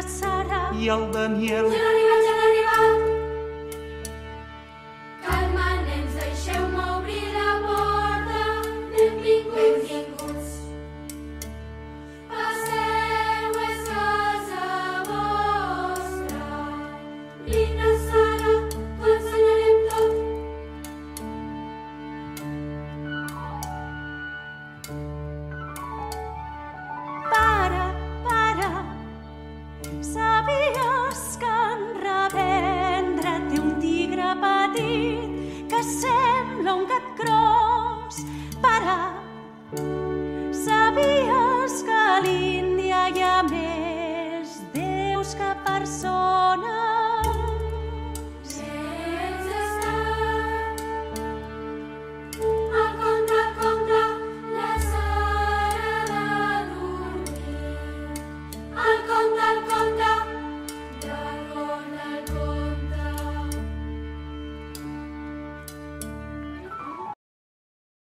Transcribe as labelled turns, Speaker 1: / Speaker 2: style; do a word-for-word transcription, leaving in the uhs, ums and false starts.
Speaker 1: Sara
Speaker 2: i el Daniel.
Speaker 3: Ja han arribat, ja han arribat. Calma, nens, deixeu-me obrir la porta. Benvinguts. Benvinguts. Passeu, és casa vostra. Vine, Sara, t'ho ensenyarem tot.
Speaker 1: Pare, pare, sabies que en revendre té un tigre petit que sembla un gat gros? Pare, sabies que a l'Índia hi ha més déus que persones?